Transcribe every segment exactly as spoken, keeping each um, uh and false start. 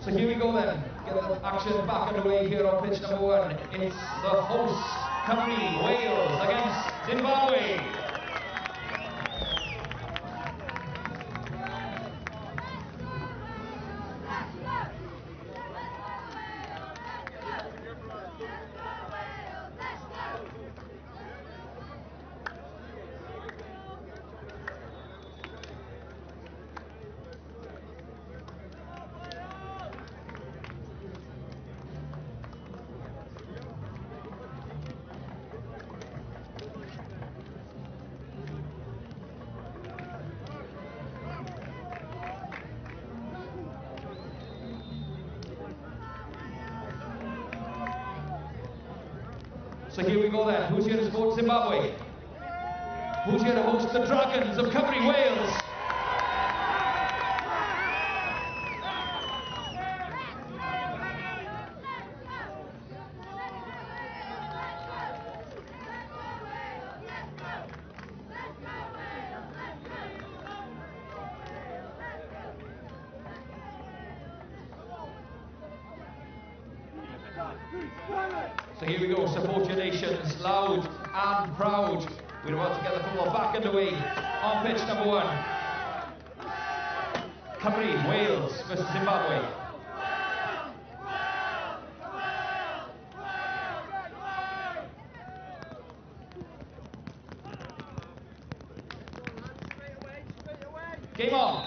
So here we go then. Get the action back underway here on pitch number one. It's the hosts, Cymru, Wales against Zimbabwe. So here we go then. Who's here to support Zimbabwe? Who's here to host the Dragons of Cymru, Wales? So here we go, support your nations, loud and proud. We're about to get the football back underway on pitch number one. Cymru, Wales versus Zimbabwe. Game on.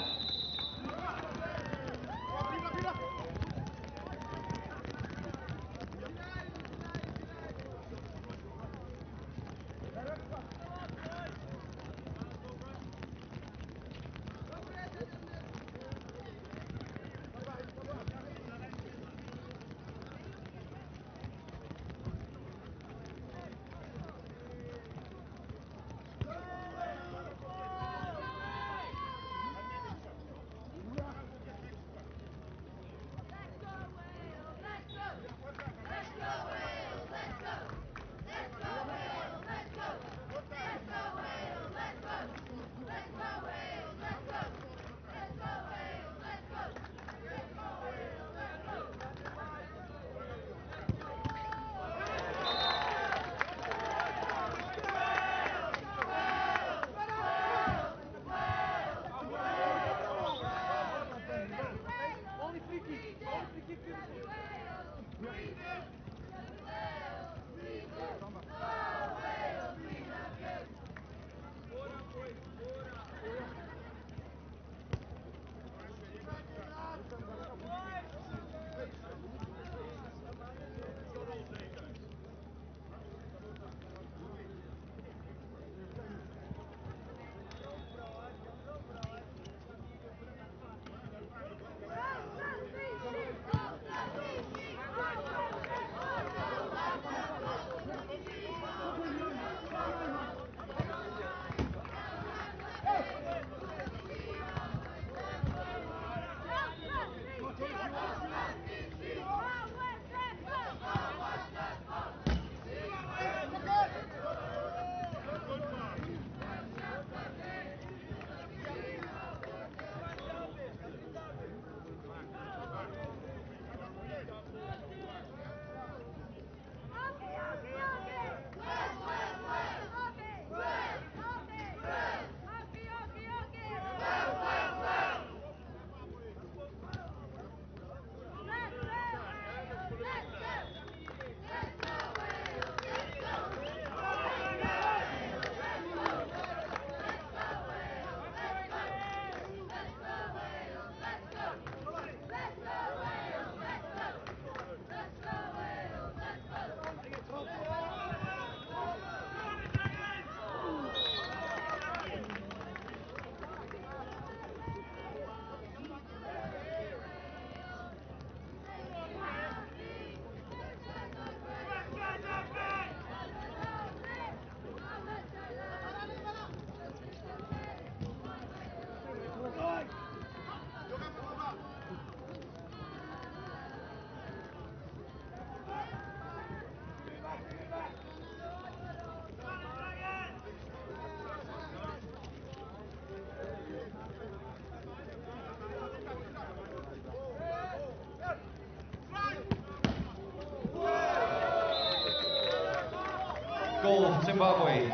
goal for Zimbabwe.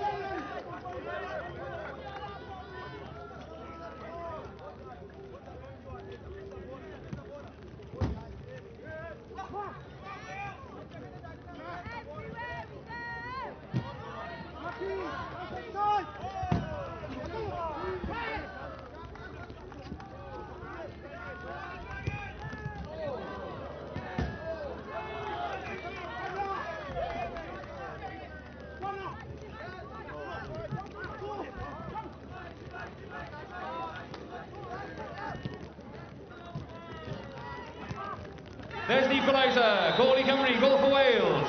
There's the equaliser. Goalie Cymru, goal for Wales.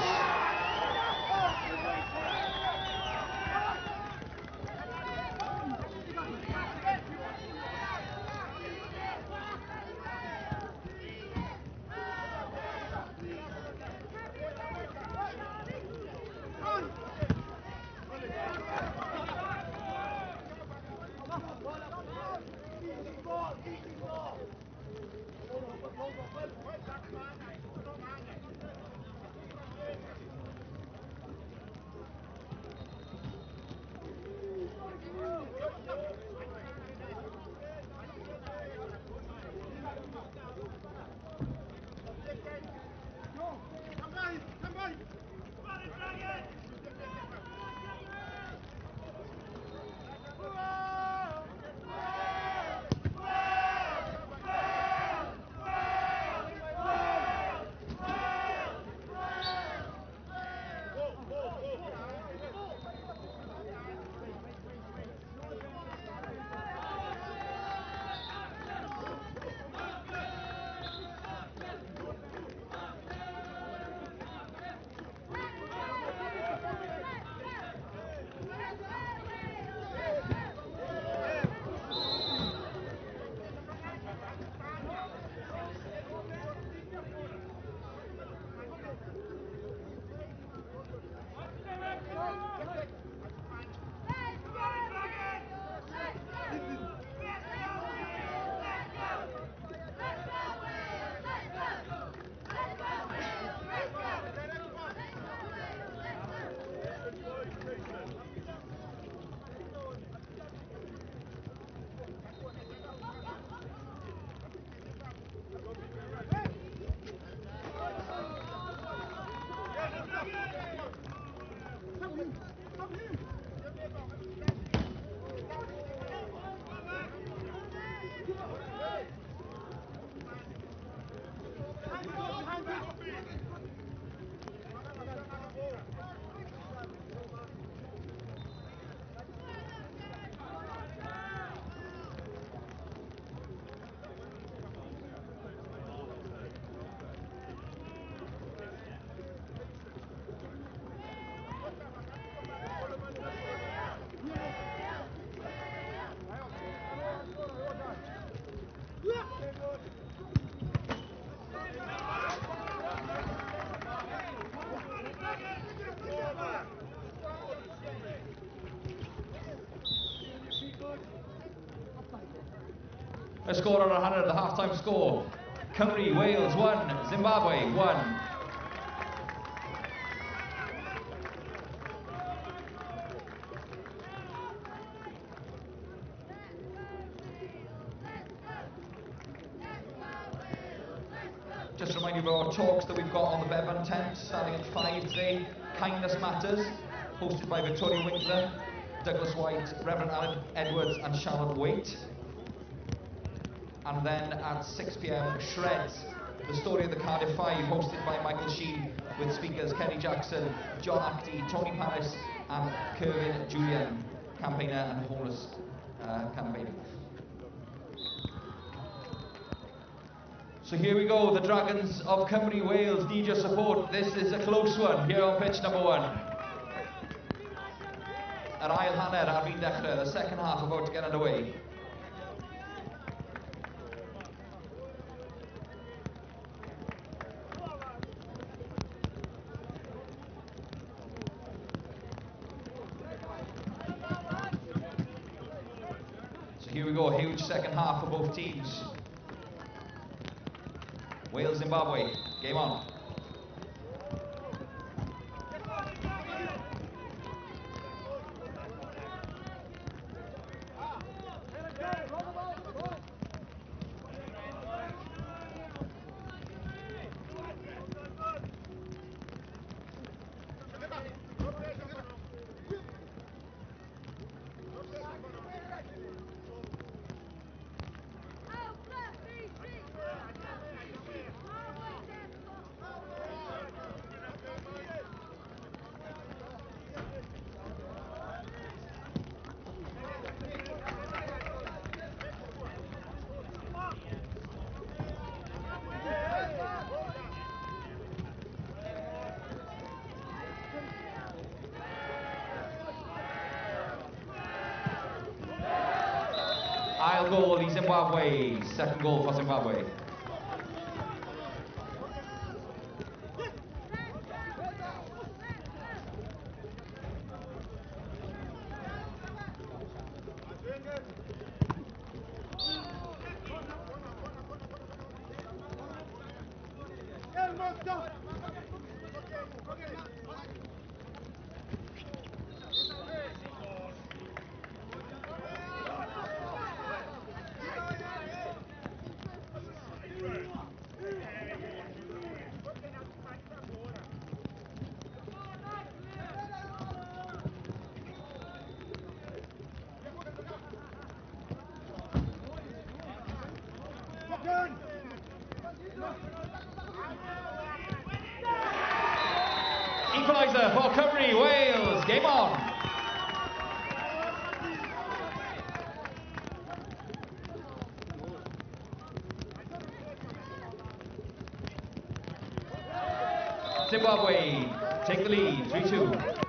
A score on one hundred, the half-time score. Cymru, Wales one, Zimbabwe one. Just to remind you of our talks that we've got on the Bevan tent, starting at five today. Kindness Matters, hosted by Victoria Winkler, Douglas White, Reverend Alan Edwards and Charlotte Waite. And then at six p m, Shreds, the story of the Cardiff Five, hosted by Michael Sheen, with speakers Kenny Jackson, John Actie, Tony Paris, and Kerwin Julian, campaigner and homeless uh, campaigner. So here we go, the Dragons of Cymru, Wales need your support. This is a close one here on pitch number one. Yr ail hanner ar fin dechrau, the second half about to get underway. Here we go, a huge second half for both teams. Wales, Zimbabwe, game on. final goal, the Zimbabwe. Second goal for Zimbabwe. Equaliser for Cymru, Wales, game on. Zimbabwe take the lead, three two.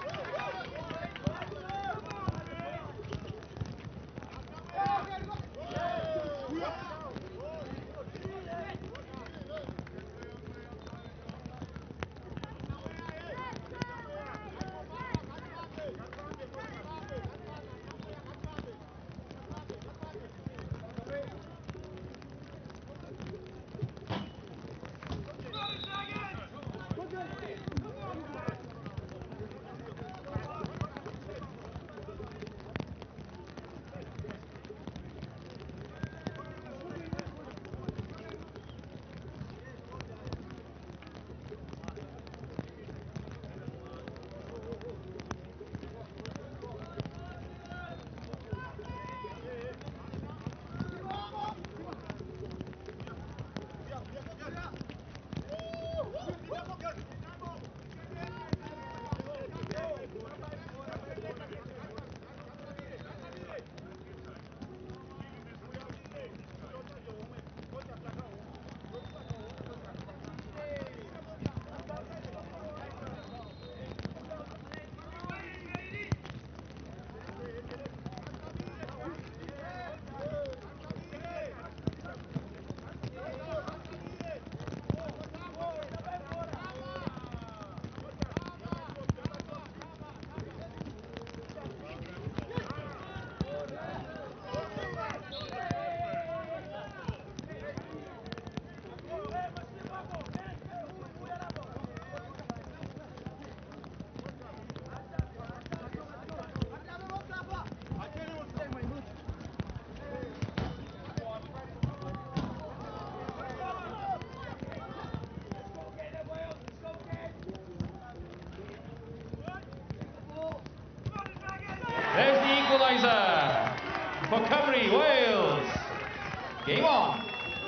There's the equaliser for Cymru, Wales. Game on.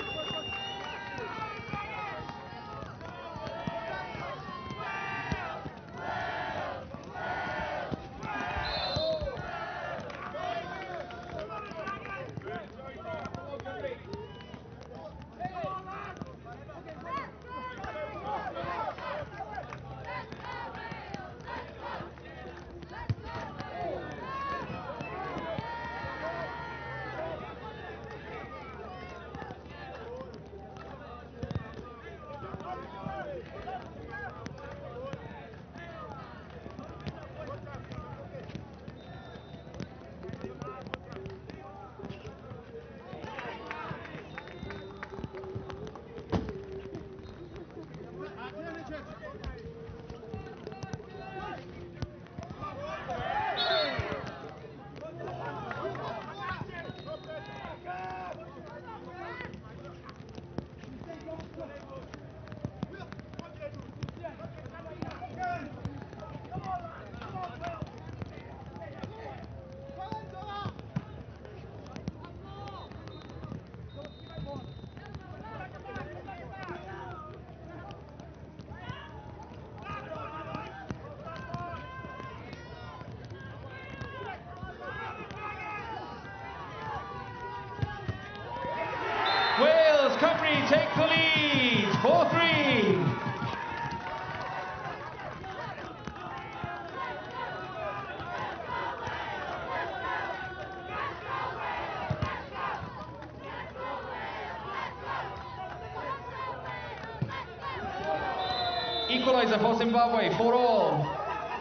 Wales, Cymru take the lead, four three. Equaliser for Zimbabwe, four all.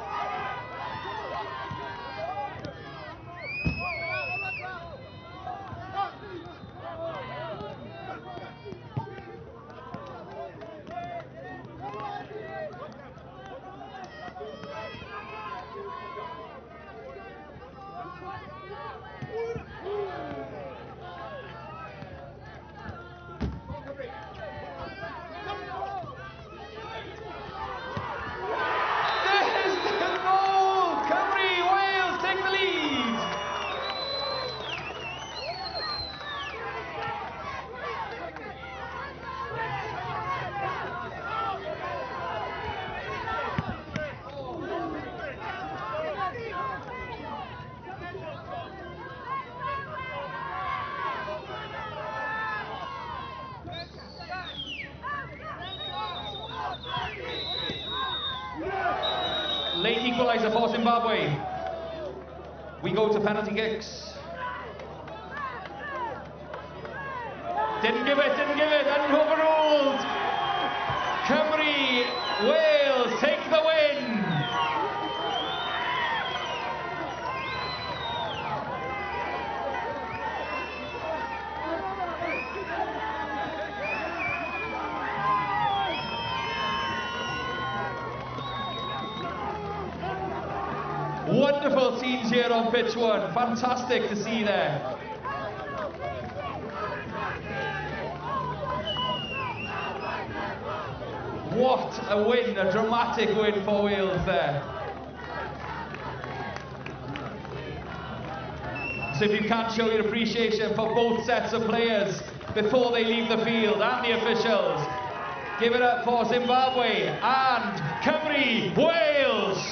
Late equaliser for Zimbabwe. We go to penalty kicks. Didn't give it, didn't give it, and overruled. Cymru, Wales take the win. Wonderful scenes here on pitch one. Fantastic to see there. What a win, a dramatic win for Wales there. So if you can show your appreciation for both sets of players before they leave the field and the officials, give it up for Zimbabwe and Cymru, Wales.